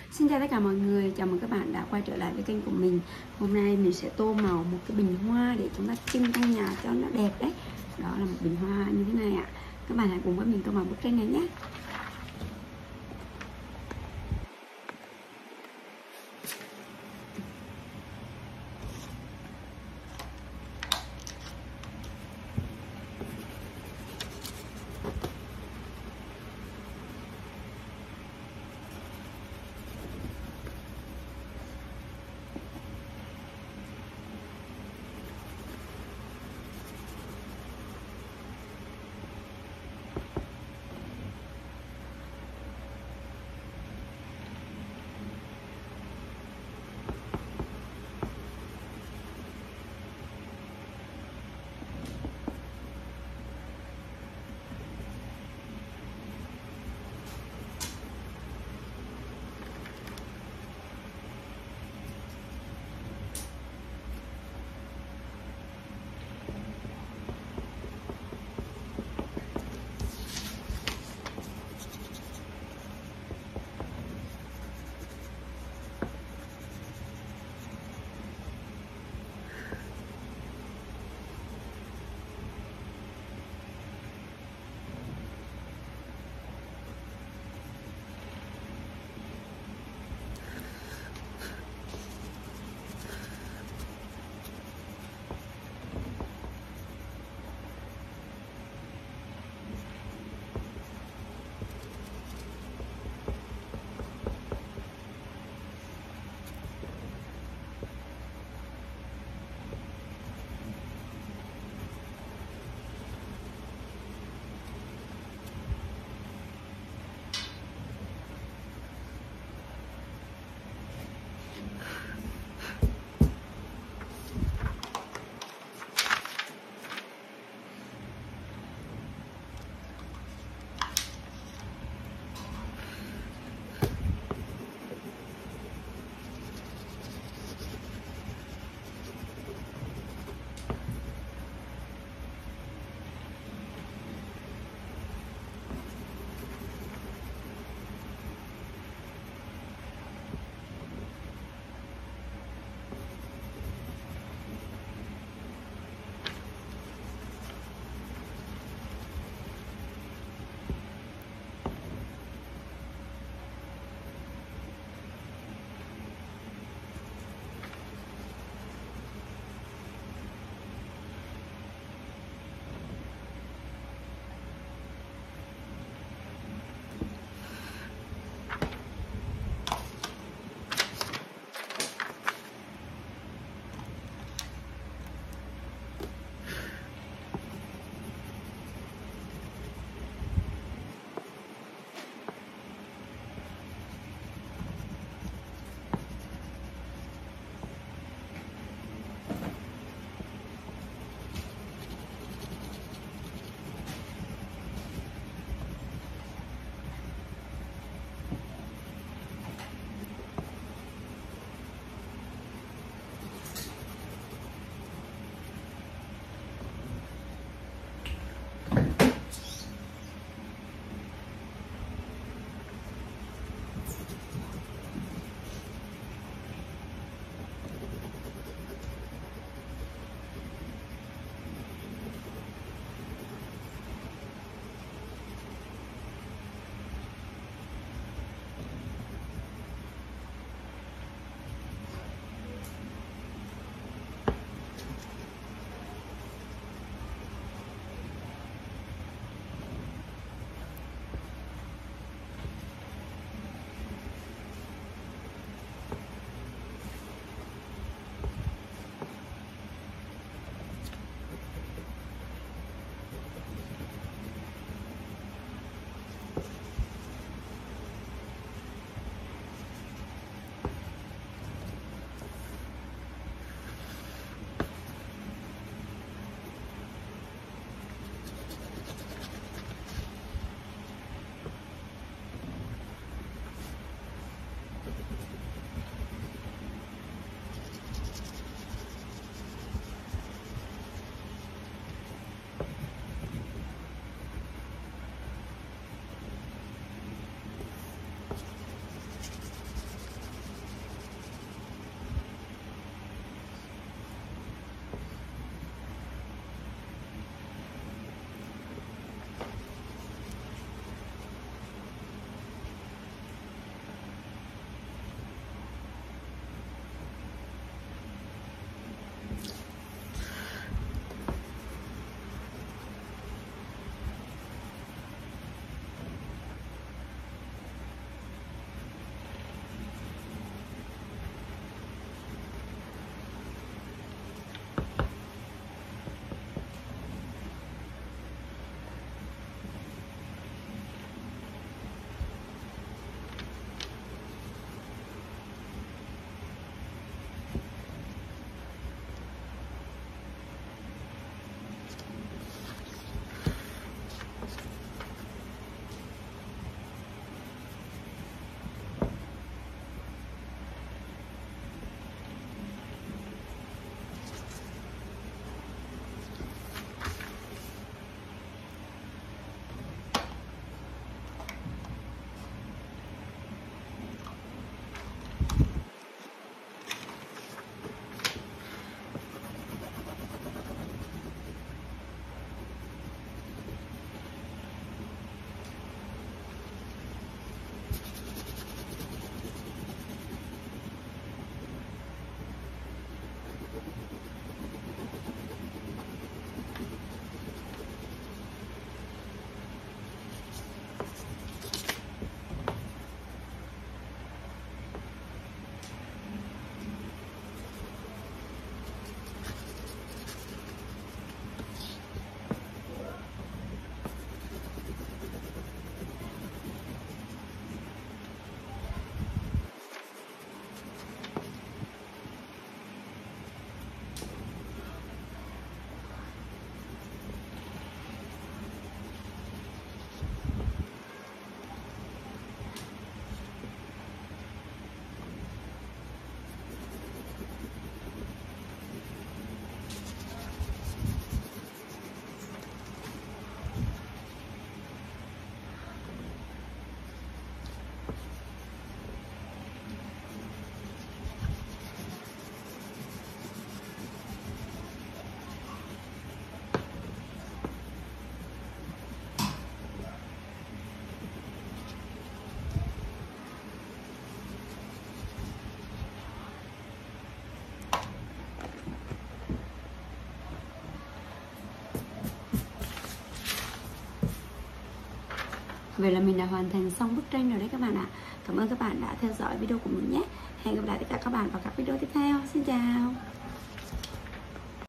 Xin chào tất cả mọi người, chào mừng các bạn đã quay trở lại với kênh của mình. Hôm nay mình sẽ tô màu một cái bình hoa để chúng ta trưng trong nhà cho nó đẹp đấy. Đó là một bình hoa như thế này ạ. Các bạn hãy cùng với mình tô màu bức tranh này nhé. Vậy là mình đã hoàn thành xong bức tranh rồi đấy các bạn ạ. Cảm ơn các bạn đã theo dõi video của mình nhé. Hẹn gặp lại tất cả các bạn vào các video tiếp theo. Xin chào.